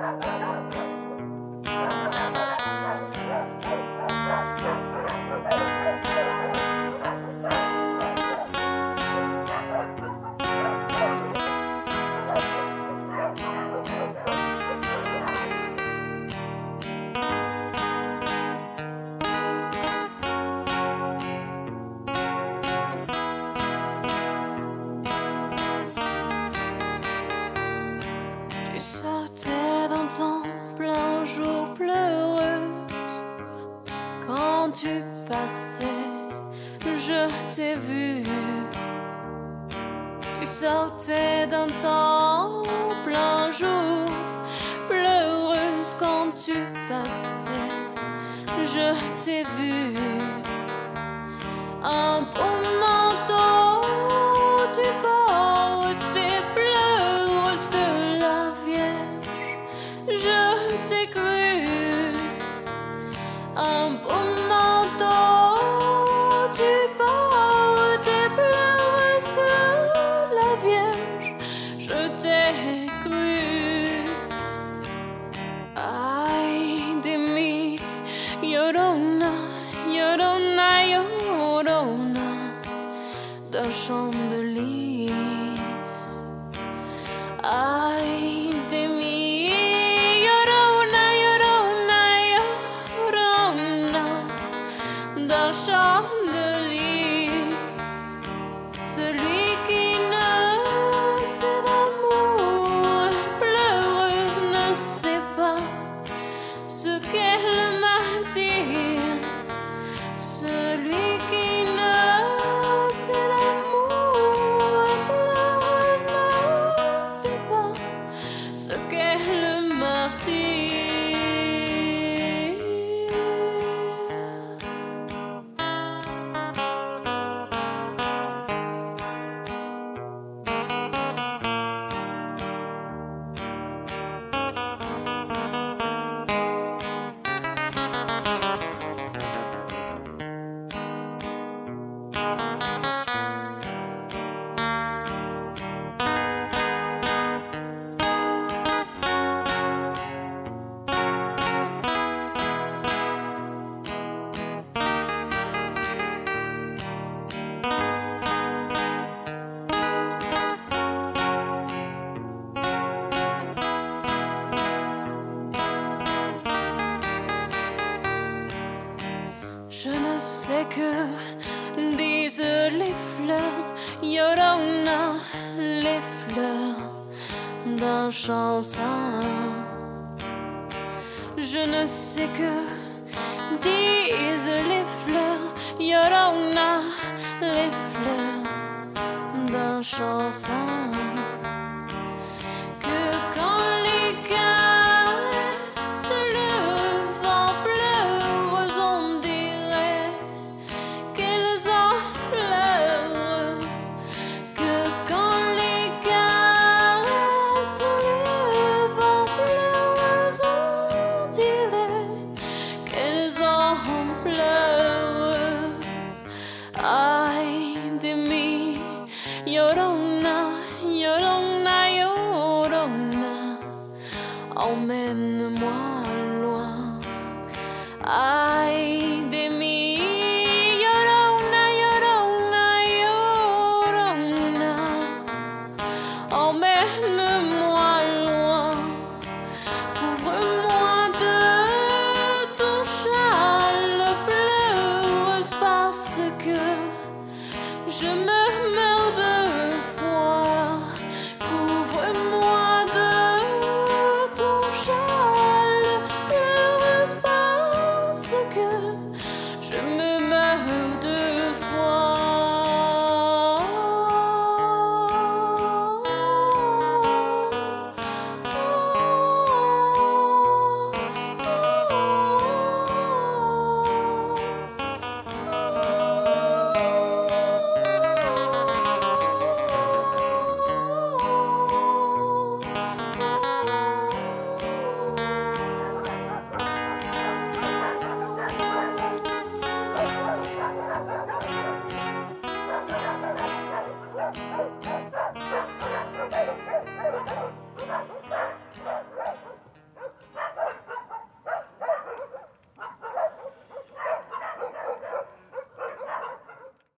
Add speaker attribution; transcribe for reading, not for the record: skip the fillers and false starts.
Speaker 1: Sortais d'un temps plein jour, pleureuse quand tu passais. Je t'ai vu, un beau manteau tu portais, pleureuse que la Vierge. Je t'ai cru, un beau manteau tu portais, pleureuse que je t'ai cru. Ay de mí, Llorona, Llorona, Llorona, d'un champ de lys. Ay de mí, Llorona, Llorona, Llorona, d'un champ de lys. Celui qui celui qui ne sait l'amour, pleureuse ne sait pas ce qu'est le martyre. Je ne sais que disent les fleurs, Llorona, les fleurs d'un champ sain. Je ne sais que disent les fleurs, Llorona, les fleurs d'un champ sain. Que quand les caresses le vent pleureuse, on dirait qu'elles en pleurent. Que quand les caresses le vent pleureuse, on dirait qu'elles en pleurent. Ay de mí, Llorona, Llorona, Llorona, emmène-moi loin. Ay